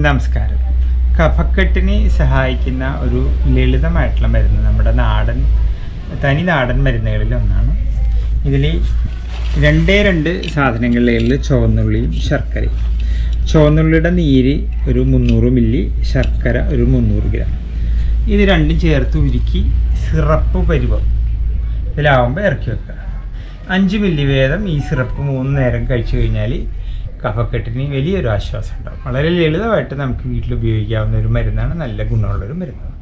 നമസ്കാരം. കഫക്കെട്ടിനെ സഹായിക്കുന്ന ഒരു ലളിതമായിട്ടുള്ള മരുന്ന് നമ്മുടെ തനി നാടൻ മരുന്നുകളിൽ ഒന്നാണ്. ഇതിൽ രണ്ട് സാധനങ്ങളിലുള്ള ചുവന്നുള്ളിയും ശർക്കരയും. ചുവന്നുള്ളിയുടെ നീര് ഒരു 300 മില്ലി, ശർക്കര ഒരു 300 ഗ്രാം. ഇത് രണ്ടും ചേർത്ത് ഉരുക്കി സിറപ്പ് പരുവം ഇതിലാവുമ്പോൾ ഇറക്കി വെക്കുക. 5 മില്ലി വീതം ഈ സിറപ്പ് 3 നേരം കഴിച്ചു കഴിഞ്ഞാൽ കഫക്കെട്ടിന് വലിയൊരു ആശ്വാസം ഉണ്ടാകും. വളരെ ലളിതമായിട്ട് നമുക്ക് വീട്ടിൽ ഉപയോഗിക്കാവുന്ന ഒരു മരുന്നാണ്, നല്ല ഗുണമുള്ളൊരു മരുന്ന്.